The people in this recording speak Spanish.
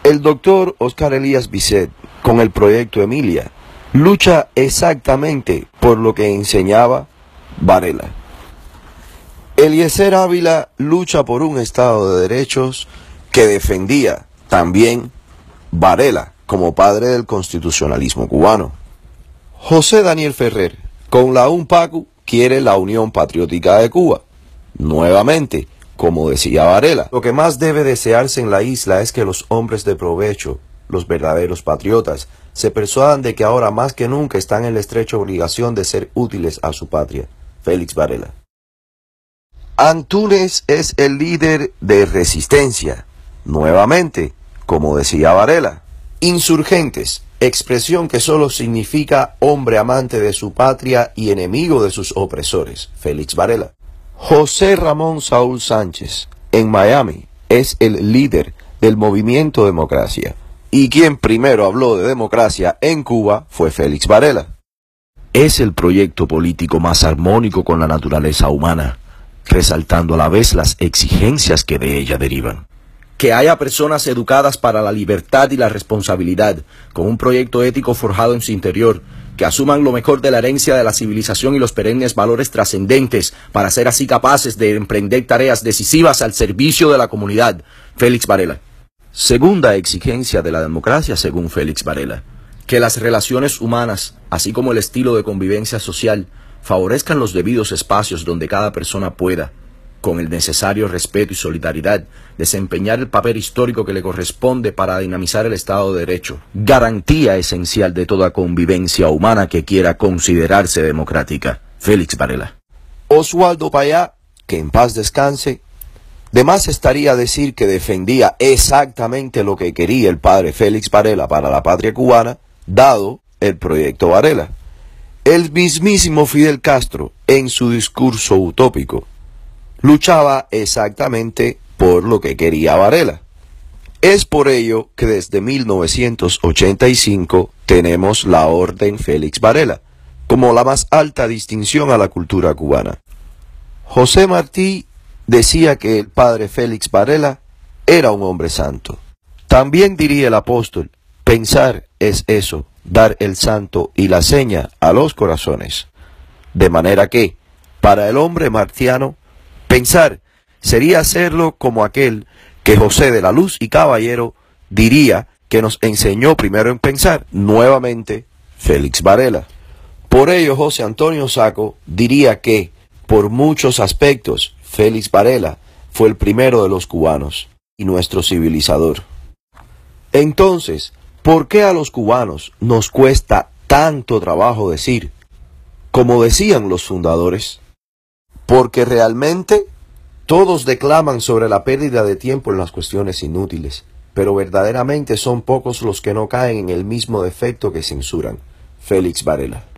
El doctor Oscar Elías Bisset, con el proyecto Emilia, lucha exactamente por lo que enseñaba Varela. Eliezer Ávila lucha por un Estado de derechos que defendía también Varela como padre del constitucionalismo cubano. José Daniel Ferrer, con la UNPACU, quiere la Unión Patriótica de Cuba. Nuevamente, como decía Varela, lo que más debe desearse en la isla es que los hombres de provecho, los verdaderos patriotas, se persuadan de que ahora más que nunca están en la estrecha obligación de ser útiles a su patria. Félix Varela. Antúnez es el líder de resistencia. Nuevamente, como decía Varela. Insurgentes, expresión que solo significa hombre amante de su patria y enemigo de sus opresores. Félix Varela. José Ramón Saúl Sánchez, en Miami, es el líder del movimiento Democracia. Y quien primero habló de democracia en Cuba fue Félix Varela. Es el proyecto político más armónico con la naturaleza humana, resaltando a la vez las exigencias que de ella derivan. Que haya personas educadas para la libertad y la responsabilidad, con un proyecto ético forjado en su interior, que asuman lo mejor de la herencia de la civilización y los perennes valores trascendentes, para ser así capaces de emprender tareas decisivas al servicio de la comunidad. Félix Varela. Segunda exigencia de la democracia, según Félix Varela, que las relaciones humanas, así como el estilo de convivencia social, favorezcan los debidos espacios donde cada persona pueda, con el necesario respeto y solidaridad, desempeñar el papel histórico que le corresponde para dinamizar el Estado de Derecho, garantía esencial de toda convivencia humana que quiera considerarse democrática. Félix Varela. Oswaldo Payá, que en paz descanse. De más estaría decir que defendía exactamente lo que quería el padre Félix Varela para la patria cubana, dado el proyecto Varela. El mismísimo Fidel Castro, en su discurso utópico, luchaba exactamente por lo que quería Varela. Es por ello que desde 1985 tenemos la Orden Félix Varela, como la más alta distinción a la cultura cubana. José Martí decía que el padre Félix Varela era un hombre santo. También diría el apóstol, pensar es eso, dar el santo y la seña a los corazones. De manera que, para el hombre martiano, pensar sería hacerlo como aquel que José de la Luz y Caballero diría que nos enseñó primero en pensar, nuevamente Félix Varela. Por ello José Antonio Saco diría que, por muchos aspectos, Félix Varela fue el primero de los cubanos y nuestro civilizador. Entonces, ¿por qué a los cubanos nos cuesta tanto trabajo decir, como decían los fundadores? Porque realmente todos declaman sobre la pérdida de tiempo en las cuestiones inútiles, pero verdaderamente son pocos los que no caen en el mismo defecto que censuran. Félix Varela.